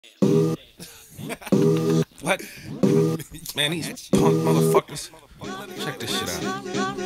What? Man, these punk motherfuckers. Check this shit out.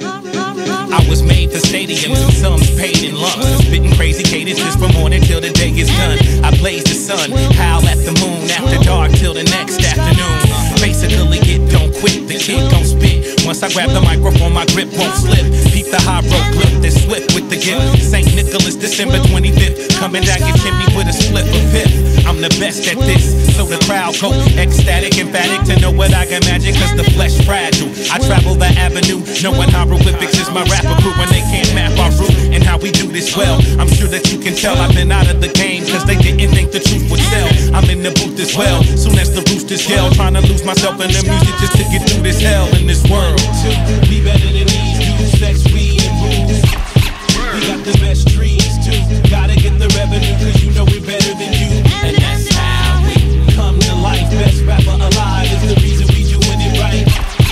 I was made for stadiums and some paid in lumps. Spitting crazy cadences from morning till the day is done. I blaze the sun, howl at the moon after dark till the next afternoon. Basically, it don't quit, the kid gon' spit. Once I grab the microphone, my grip won't slip. Peep the hieroglyph that's swift with the gift. St. Nicholas, December 25th. Coming down your chimney with a split of fifth. I'm the best at this, so the crowd go ecstatic, emphatic to know what I can magic, cause the flesh fragile. I travel the avenue, knowing hieroglyphics is my rapper crew, and they can't map our route and how we do this well. I'm sure that you can tell I've been out of the game, cause they didn't think the truth would sell. I'm in the booth as well, soon as the roosters yell, trying to lose myself in the music just to get through this hell in this world. To be better than these dudes, sex, weed, and booze. We got the best trees too, gotta get the revenue, cause you know we're better than you. And that's how we come to life, best rapper alive is the reason we doing it right.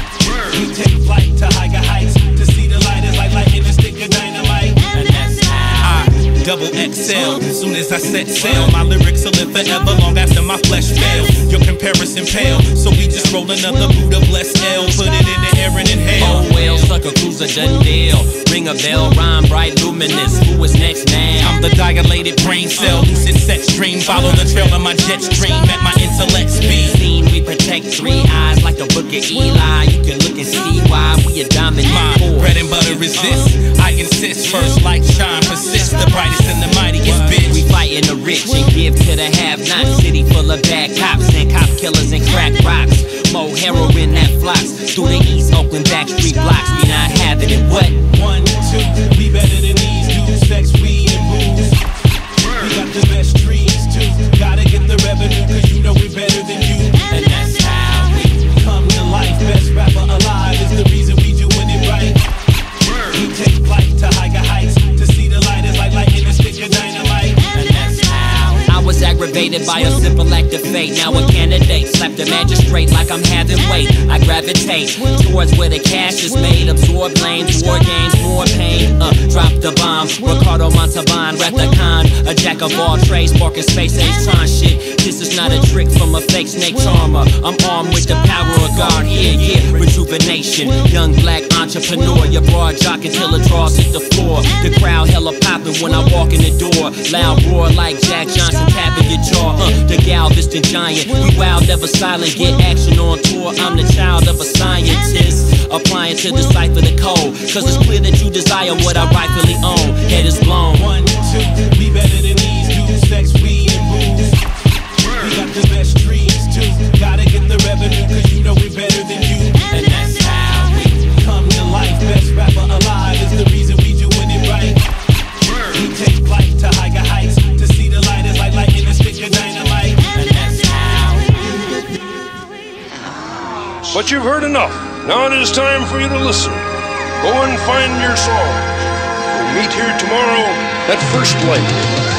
We take flight to higher heights, to see the light is like lighting a stick of dynamite. And that's how I double XL, soon as I set sail, my lyrics will live forever long after my flesh fails. Your comparison pale, so we just roll another Buddha blessed L, put it in the air and inhale. Oh well, sucker cruiser done deal. Ring a bell, rhyme bright, luminous. Who is next now? I'm the dilated brain cell, lucid sex dream. Follow the trail of my jet stream at my intellect speed. Scene, we protect three eyes like the book of Eli. You can look and see why we a dominant My force. bread and butter is this. I insist, first light shine, persist. The brightest and the mightiest bitch. We fighting the rich and give to the have-nots. City full of bad cops and cop killers and crack rocks. More heroin that flocks through the East Oakland backstreet blocks. We not having it. What? 1, 2, be better than these dudes. Sex, weed, and booze. We got the best trees too. Gotta get the revenue, cause you know we're better than you. And that's how we come to life. Best rapper alive is the reason we doing it right. We take flight to higher heights, to see the light is like lighting a stick of dynamite. And that's how I was aggravated by a simple act of fate. Now a candidate slapped a magistrate like I'm having weight. I gravitate towards where the cash is made. Absorb lanes, war games, more pain. Drop the bomb. Ricardo Montalban, Rathacon, a jack of all trades, sparking space age Tron shit. This is not a trick from a fake snake charmer. I'm armed with the power of God. Yeah, rejuvenation. Young black entrepreneur. Your broad jock until the draws hit the floor. The crowd hella popping when I walk in the door. Loud roar like Jack Johnson tapping your jaw. The Galveston giant. We wild, never silent. Get action on tour. I'm the child of a scientist. Applying to decipher the code. Cause it's clear that you desire what I rightfully own. Head is blown. 1, 2, be better than these dudes. Sex, weed, and booze. We got the best trees too. Gotta get the revenue, cause you know we're better than you. And that's how we come to life. Best rapper alive is the reason we doing it right. We take flight to higher heights, to see the light is like lighting a stick of dynamite. And that's how. But you've heard enough. Now it is time for you to listen. Go and find your song. We'll meet here tomorrow at First Light.